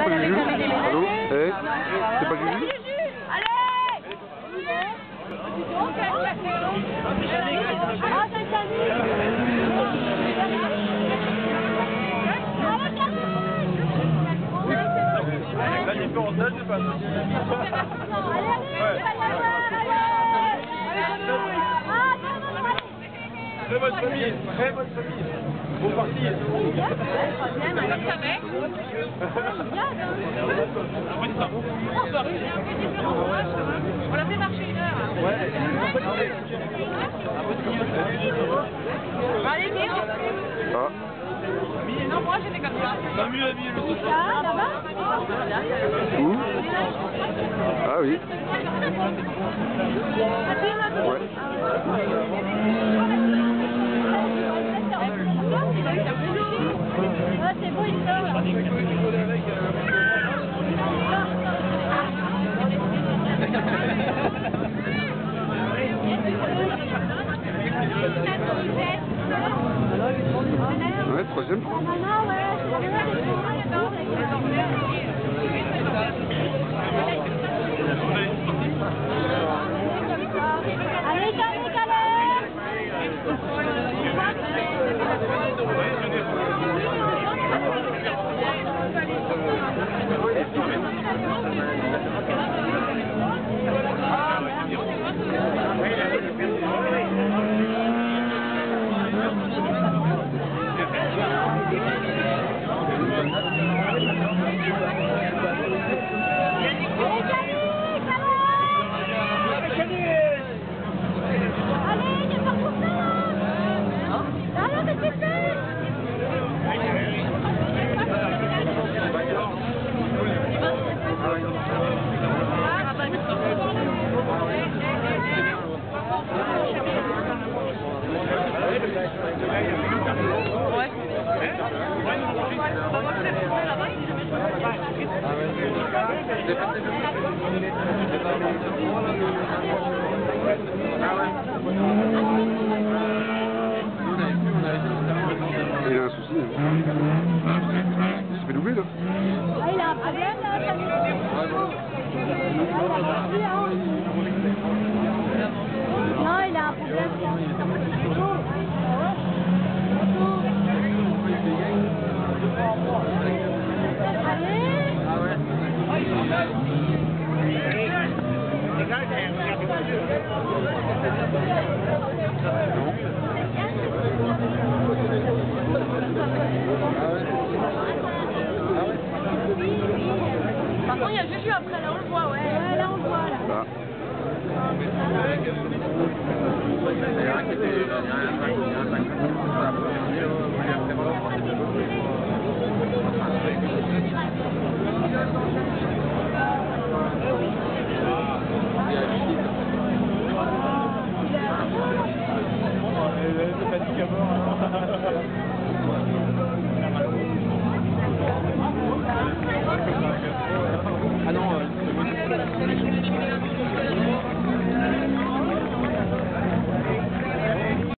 Juju. Allô? Eh? C'est pas Juju? La différence d'âge, c'est pas ça. Très bonne famille, très bonne famille. Bon parti. On l'a fait marcher 1 heure. Allez, viens. Ah. Non, moi j'étais comme ça. T'as mieux habillé le soir. Où? Ah oui. Ouais. C'est beau, il sort. Ouais, troisième. Allez, Il a un souci. Il s'est fait doubler là. il a un problème là, non, il a un problème. Par contre, il y a Juju après, là on le voit, ouais. Ouais, là on le voit, là. Ah.